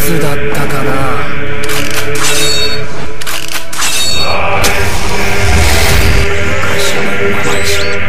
つだったかな。昔のままにしろ。